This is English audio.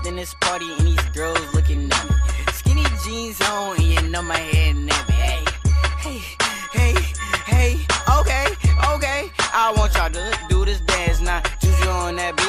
in this party and these girls looking at me. Skinny jeans on and you know my head nappy. Hey, hey, hey, hey, okay, okay. I want y'all to do this dance now. Juju on that beat.